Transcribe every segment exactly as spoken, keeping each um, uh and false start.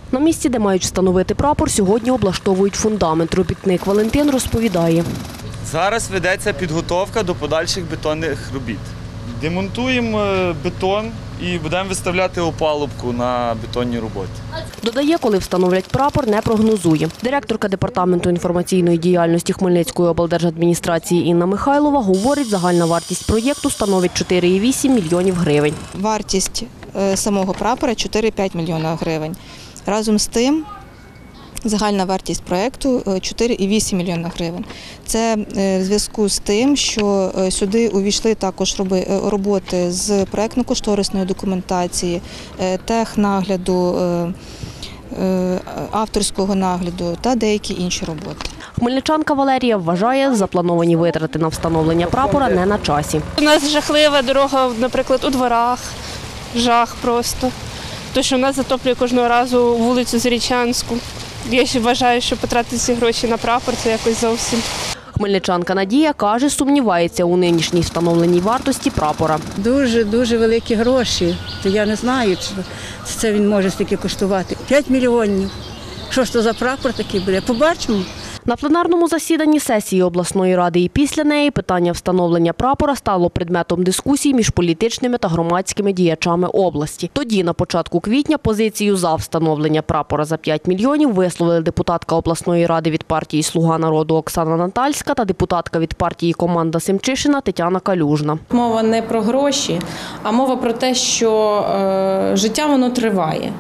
На місці, де мають встановити прапор, сьогодні облаштовують фундамент. Робітник Валентин розповідає. Зараз ведеться підготовка до подальших бетонних робіт. Демонтуємо бетон і будемо виставляти опалубку на бетонні роботи. Додає, коли встановлять прапор, не прогнозує. Директорка департаменту інформаційної діяльності Хмельницької облдержадміністрації Інна Михайлова говорить, загальна вартість проєкту становить чотири цілих вісім мільйонів гривень. Вартість самого прапора – чотири-п'ять мільйонів гривень. Разом з тим, загальна вартість проєкту – чотири цілих вісім мільйонів гривень. Це в зв'язку з тим, що сюди увійшли також роботи з проєктно-кошторисної документації, технагляду, авторського нагляду та деякі інші роботи. Хмельничанка Валерія вважає, заплановані витрати на встановлення прапора не на часі. У нас жахлива дорога, наприклад, у дворах, жах просто. Тому що в нас затоплює кожного разу вулицю Зарічанську. Я ще вважаю, що потратити ці гроші на прапор – це якось зовсім. Хмельничанка Надія каже, сумнівається у нинішній встановленій вартості прапора. Дуже-дуже великі гроші. То я не знаю, чи це він може стільки коштувати. п'ять мільйонів. Що ж то за прапор такий буде? Побачимо. На пленарному засіданні сесії обласної ради і після неї питання встановлення прапора стало предметом дискусій між політичними та громадськими діячами області. Тоді, на початку квітня, позицію за встановлення прапора за п'ять мільйонів висловили депутатка обласної ради від партії «Слуга народу» Оксана Натальська та депутатка від партії «Команда Семчишина» Тетяна Калюжна. Мова не про гроші, а мова про те, що е, життя воно триває.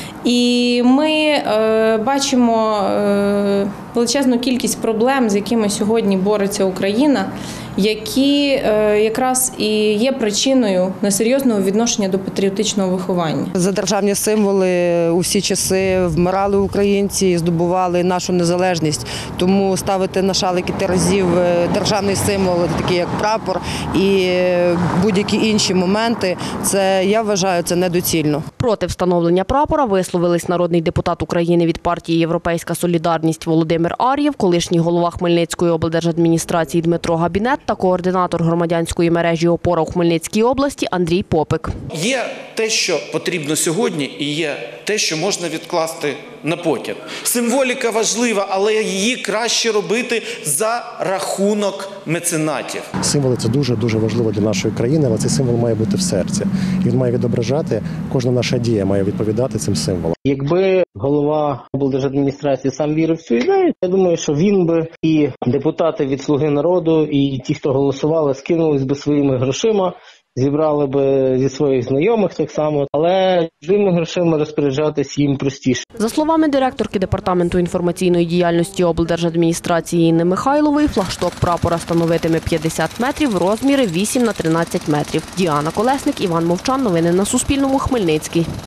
І ми е, бачимо е, величезну кількість проблем, з якими сьогодні бореться Україна, які е, якраз і є причиною несерйозного відношення до патріотичного виховання. За державні символи у всі часи вмирали українці, здобували нашу незалежність. Тому ставити на шалики терезів державний символ, такий як прапор, і будь-які інші моменти, це, я вважаю, це недоцільно. Проти встановлення прапора висловились народний депутат України від партії «Європейська солідарність» Володимир Ар'єв, колишній голова Хмельницької облдержадміністрації Дмитро Габінет та координатор громадянської мережі «Опора» у Хмельницькій області Андрій Попик. Є те, що потрібно сьогодні, і є те, що можна відкласти на потім. Символіка важлива, але її краще робити за рахунок меценатів. Символи – це дуже-дуже важливо для нашої країни, але цей символ має бути в серці. І він має відображати, кожна наша дія має відповідати цим символам. Якби голова облдержадміністрації сам вірив в цю ідею, я думаю, що він би і депутати від «Слуги народу», і ті, хто голосували, скинулись би своїми грошима, зібрали би зі своїх знайомих так само, але цими грошима розпоряджатись їм простіше. За словами директорки департаменту інформаційної діяльності облдержадміністрації Інни Михайлової, флагшток прапора становитиме п'ятдесят метрів, розміри вісім на тринадцять метрів. Діана Колесник, Іван Мовчан. Новини на Суспільному. Хмельницький.